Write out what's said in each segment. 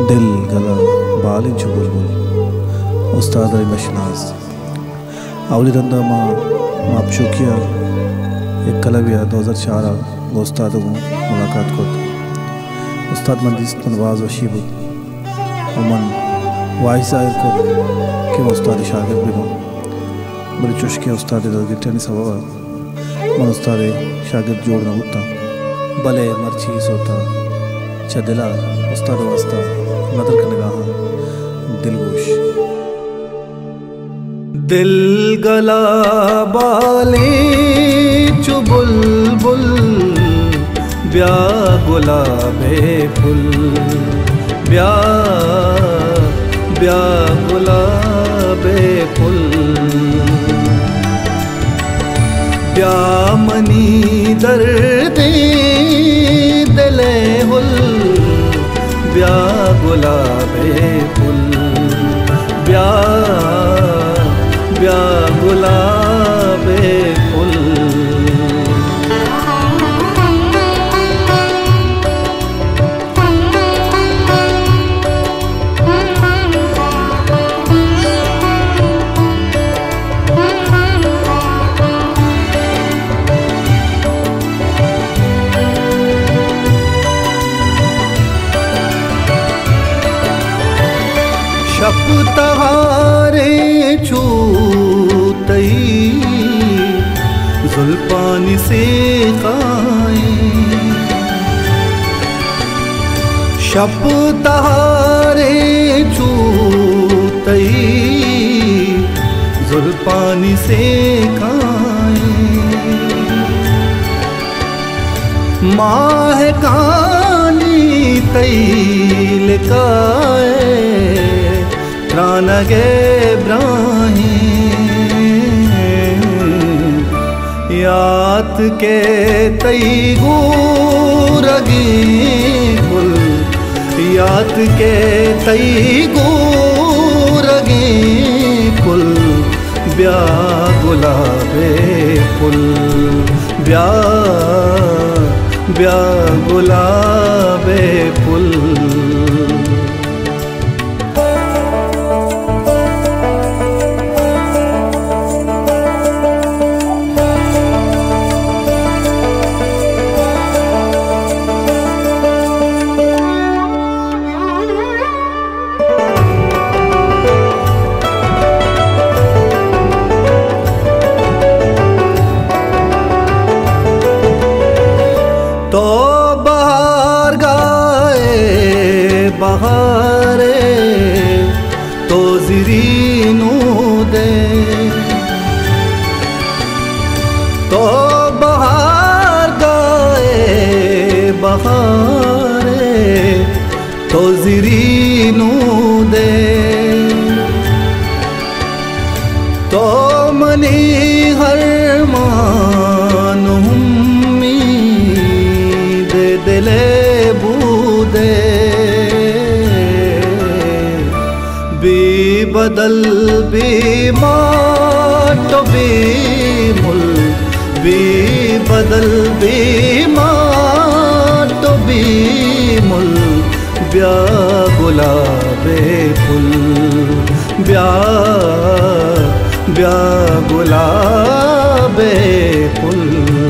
दिल गला बालिन चु बुलबुल उस्ताद मशनाज अवली दंदा माँ चुकिया एक कलबिया 2004 उस्ताद मुलाकात को उस्ताद मंदिस नवाज वशीब मन वाइस आयर को कि उस्ताद शागिर्द भी बड़े चुश्के उस्ताद गिट्टनी सवा मन उस्ताद शागिर्द जोड़ना होता भले मर्ची सोता चदिला उस्ताद वास्ता नदर का निगाह दिलगोश दिल गला बाले चु बुलबुल ब्या गुलाबे फुल ब्या ब्या गुलाबे फुल ब्या मनी दर्दे दिले हुल ब्या गुलाबे फुल ब्या ब्या गुलाबे फुल शप तहारे छूतई जुल्फानी से खाए शप तहारे छूतई जुल्फानी से खाए माह कानी तैल काए त्रानगे ब्राहीम यात के तई गूरगी फुल यात के तई गूरगी फुल ब्या गुलाबे फुल ब्या ब्या गुलाबे फुल तो बाहर गाए बहारे तो ज़रीनू दे तो बाहर गाए बहारे तो ज़रीनू दे तो मनी हर मानूं दिले बूदे बी बदल बी माटो बी मुल बी बदल बी माटो बी मुल ब्या गुलाबे फुल ब्या ब्या गुलाबे फुल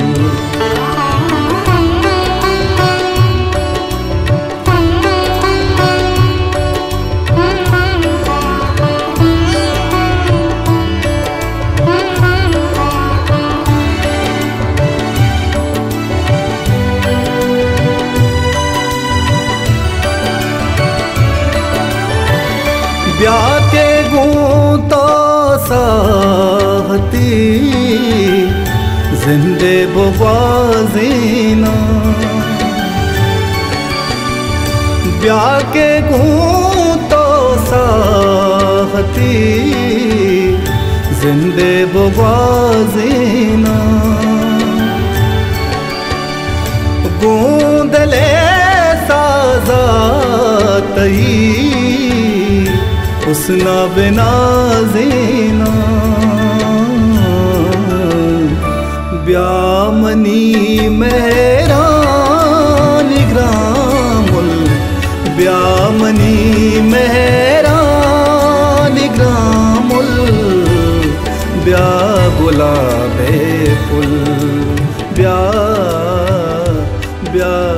ब्या के गूंतो साहती जिंदे बुवाज़ीना ब्या के गूंतो साहती जिंदे बुवाज़ीना गूंदले साजा तई उसना बिना जीना ब्या मनी मेरा निगरामुल ब्यामनी मेहरान ग्रामुल ब्या गुलाबे फुल ब्या ब्या